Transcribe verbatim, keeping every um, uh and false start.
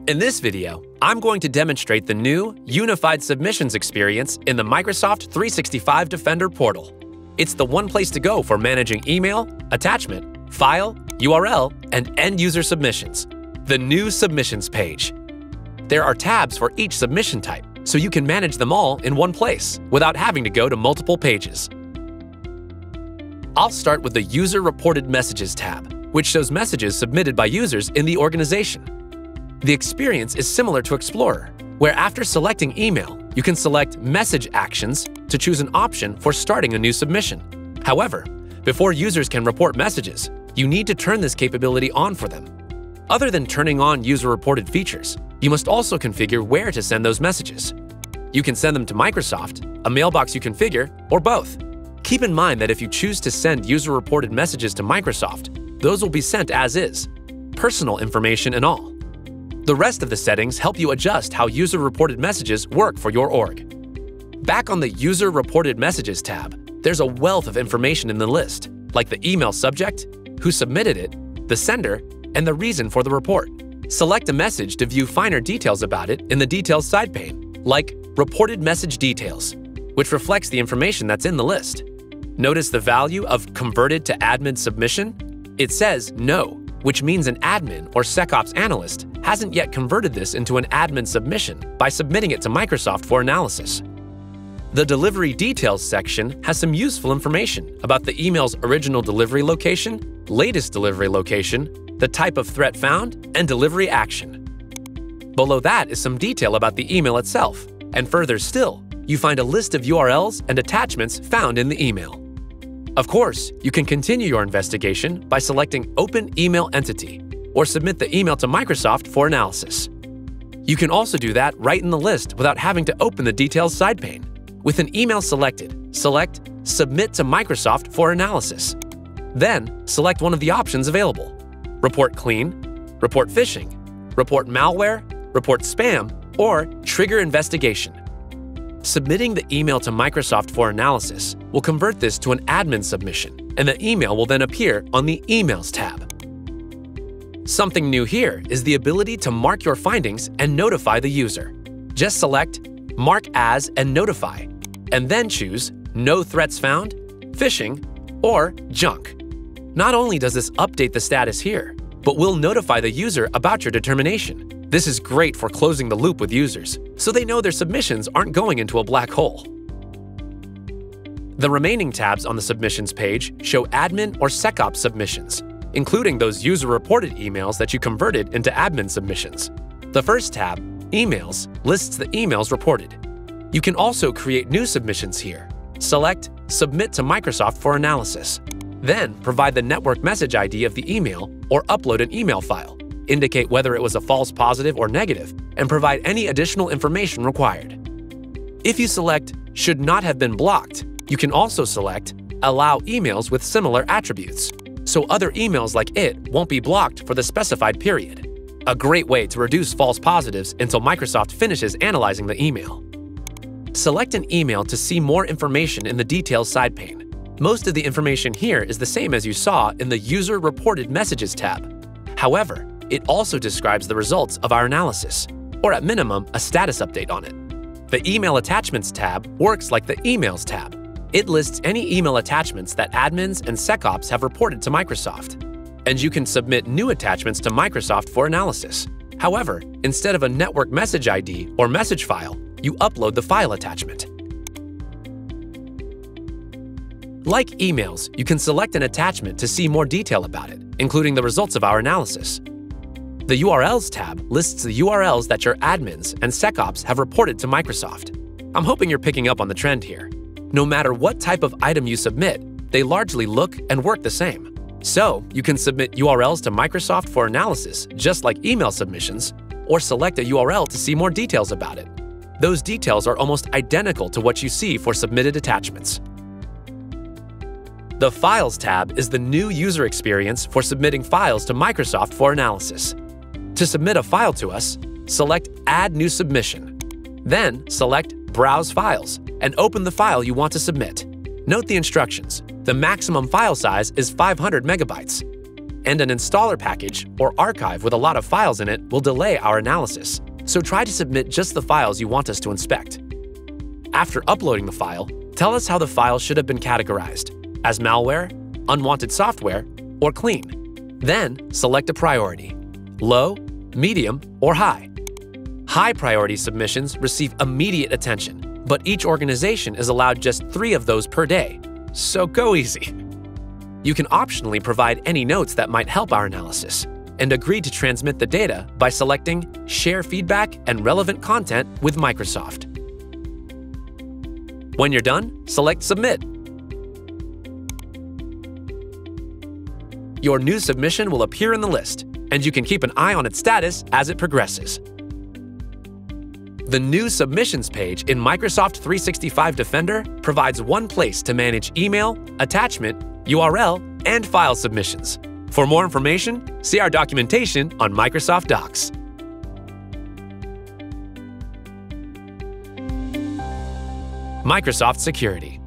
In this video, I'm going to demonstrate the new unified submissions experience in the Microsoft three sixty-five Defender portal. It's the one place to go for managing email, attachment, file, U R L, and end-user submissions. The new submissions page. There are tabs for each submission type, so you can manage them all in one place without having to go to multiple pages. I'll start with the User Reported Messages tab, which shows messages submitted by users in the organization. The experience is similar to Explorer, where after selecting email, you can select Message Actions to choose an option for starting a new submission. However, before users can report messages, you need to turn this capability on for them. Other than turning on user-reported features, you must also configure where to send those messages. You can send them to Microsoft, a mailbox you configure, or both. Keep in mind that if you choose to send user-reported messages to Microsoft, those will be sent as is, personal information and all. The rest of the settings help you adjust how user-reported messages work for your org. Back on the User Reported Messages tab, there's a wealth of information in the list, like the email subject, who submitted it, the sender, and the reason for the report. Select a message to view finer details about it in the Details side pane, like Reported Message Details, which reflects the information that's in the list. Notice the value of Converted to Admin Submission? It says No, which means an admin or SecOps analyst hasn't yet converted this into an admin submission by submitting it to Microsoft for analysis. The Delivery Details section has some useful information about the email's original delivery location, latest delivery location, the type of threat found, and delivery action. Below that is some detail about the email itself, and further still, you find a list of U R Ls and attachments found in the email. Of course, you can continue your investigation by selecting Open Email Entity or submit the email to Microsoft for analysis. You can also do that right in the list without having to open the Details side pane. With an email selected, select Submit to Microsoft for analysis. Then, select one of the options available: Report Clean, Report Phishing, Report Malware, Report Spam, or Trigger Investigation. Submitting the email to Microsoft for analysis will convert this to an admin submission, and the email will then appear on the Emails tab. Something new here is the ability to mark your findings and notify the user. Just select Mark As and Notify, and then choose No Threats Found, Phishing, or Junk. Not only does this update the status here, but will notify the user about your determination. This is great for closing the loop with users, so they know their submissions aren't going into a black hole. The remaining tabs on the Submissions page show admin or SecOps submissions, including those user-reported emails that you converted into admin submissions. The first tab, Emails, lists the emails reported. You can also create new submissions here. Select Submit to Microsoft for analysis. Then provide the network message I D of the email or upload an email file. Indicate whether it was a false positive or negative, and provide any additional information required. If you select Should Not Have Been Blocked, you can also select Allow emails with similar attributes, so other emails like it won't be blocked for the specified period. A great way to reduce false positives until Microsoft finishes analyzing the email. Select an email to see more information in the Details side pane. Most of the information here is the same as you saw in the User Reported Messages tab. However, it also describes the results of our analysis, or at minimum, a status update on it. The Email Attachments tab works like the Emails tab. It lists any email attachments that admins and SecOps have reported to Microsoft, and you can submit new attachments to Microsoft for analysis. However, instead of a network message I D or message file, you upload the file attachment. Like emails, you can select an attachment to see more detail about it, including the results of our analysis. The U R Ls tab lists the U R Ls that your admins and SecOps have reported to Microsoft. I'm hoping you're picking up on the trend here. No matter what type of item you submit, they largely look and work the same. So, you can submit U R Ls to Microsoft for analysis just like email submissions, or select a U R L to see more details about it. Those details are almost identical to what you see for submitted attachments. The Files tab is the new user experience for submitting files to Microsoft for analysis. To submit a file to us, select Add New Submission. Then select Browse Files and open the file you want to submit. Note the instructions. The maximum file size is five hundred megabytes. and an installer package or archive with a lot of files in it will delay our analysis, so try to submit just the files you want us to inspect. After uploading the file, tell us how the file should have been categorized, as malware, unwanted software, or clean. Then select a priority, low, medium, or high. High priority submissions receive immediate attention, but each organization is allowed just three of those per day, so go easy. You can optionally provide any notes that might help our analysis, and agree to transmit the data by selecting Share Feedback and Relevant Content with Microsoft. When you're done, select Submit. Your new submission will appear in the list, and you can keep an eye on its status as it progresses. The New Submissions page in Microsoft three sixty-five Defender provides one place to manage email, attachment, U R L, and file submissions. For more information, see our documentation on Microsoft Docs. Microsoft Security.